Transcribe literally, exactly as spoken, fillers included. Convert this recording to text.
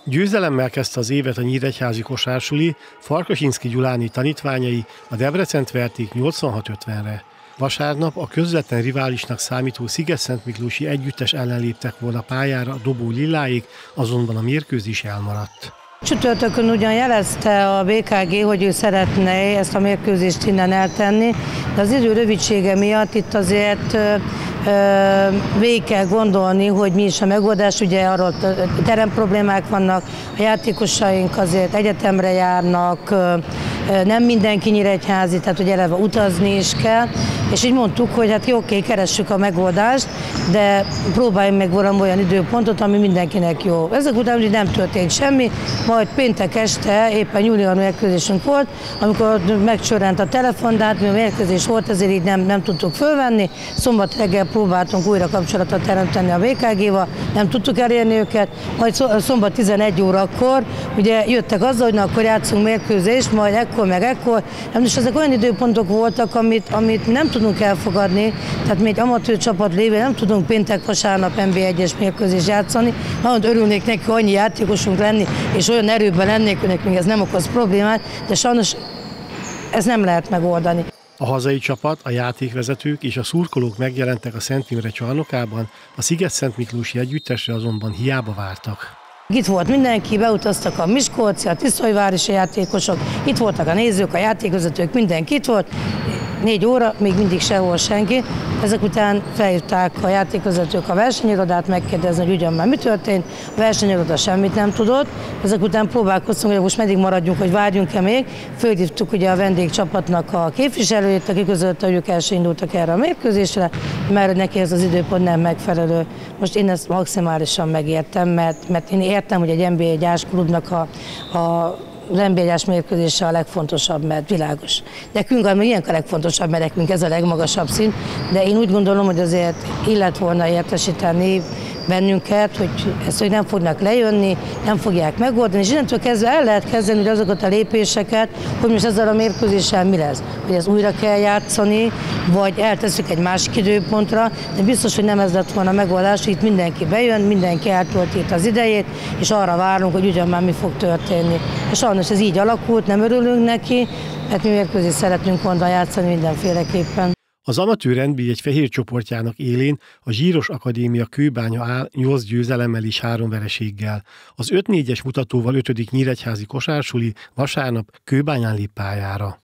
Győzelemmel kezdte az évet a nyíregyházi kosársuli, Farkasinszky Gyuláné tanítványai a Debrecent verték nyolcvanhat ötvenre. Vasárnap a közvetlen riválisnak számító Szigetszentmiklósi együttes ellen léptek volna pályára a Dobó Lilláék, azonban a mérkőzés elmaradt. Csütörtökön ugyan jelezte a bé ká gé, hogy ő szeretne ezt a mérkőzést innen eltenni, de az idő rövidsége miatt itt azért ö, ö, végig kell gondolni, hogy mi is a megoldás. Ugye arról teremproblémák vannak, a játékosaink azért egyetemre járnak, ö, nem mindenki nyíregyházi, tehát hogy eleve utazni is kell, és így mondtuk, hogy hát jó, oké, keressük a megoldást, de próbáljunk meg valami olyan időpontot, ami mindenkinek jó. Ezek után ugye nem történt semmi, majd péntek este éppen junior mérkőzésünk volt, amikor megcsörrent a telefon, de hát mi a mérkőzés volt, ezért így nem, nem tudtuk fölvenni. Szombat reggel próbáltunk újra kapcsolatot teremteni a bé ká géval, nem tudtuk elérni őket, majd szombat tizenegy órakor ugye jöttek azzal, hogy na, akkor játszunk mérkőzést, majd ekkor meg ekkor. És ezek olyan időpontok voltak, amit, amit nem tudunk elfogadni, tehát mi egy amatőr csapat lévén nem tudunk péntek-vasárnap en bé egyes mérkőzést játszani. Nagyon örülnék neki, annyi játékosunk lenni, és olyan erőben lennék, hogy nekünk ez nem okoz problémát, de sajnos ez nem lehet megoldani. A hazai csapat, a játékvezetők és a szurkolók megjelentek a Szent Imre csarnokában, a Szigetszentmiklósi együttesre azonban hiába vártak. Itt volt mindenki, beutaztak a miskolci, a tiszaújvárosi játékosok, itt voltak a nézők, a játékvezetők, mindenki itt volt. Négy óra, még mindig sehol senki. Ezek után felhívták a játékvezetők a versenyirodát megkérdezni, hogy ugyan már mi történt. A versenyiroda semmit nem tudott. Ezek után próbálkoztunk, hogy most meddig maradjunk, hogy várjunk-e még. Fölhívtuk ugye a vendégcsapatnak a képviselőjét, aki közölte, hogy ők első indultak erre a mérkőzésre, mert neki ez az időpont nem megfelelő. Most én ezt maximálisan megértem, mert, mert én értem, hogy egy en bé egy-ás klubnak a, a az en bé egyes mérkőzése a legfontosabb, mert világos. Nekünk, ami ilyenkor a legfontosabb, mert nekünk ez a legmagasabb szint, de én úgy gondolom, hogy azért illet volna értesíteni bennünket, hogy ezt, hogy nem fognak lejönni, nem fogják megoldani, és innentől kezdve el lehet kezdeni hogy azokat a lépéseket, hogy most ezzel a mérkőzéssel mi lesz. Hogy ezt újra kell játszani, vagy eltesszük egy másik időpontra, de biztos, hogy nem ez lett volna a megoldás, hogy itt mindenki bejön, mindenki eltölti itt az idejét, és arra várunk, hogy ugyan már mi fog történni. És sajnos ez így alakult, nem örülünk neki, mert mi mérkőzést szeretnünk volna játszani mindenféleképpen. Az amatőr en bé egy fehér csoportjának élén a Zsíros Akadémia Kőbánya áll nyolc győzelemmel és három vereséggel. Az öt négyes mutatóval ötödik nyíregyházi kosársuli vasárnap Kőbányán lép pályára.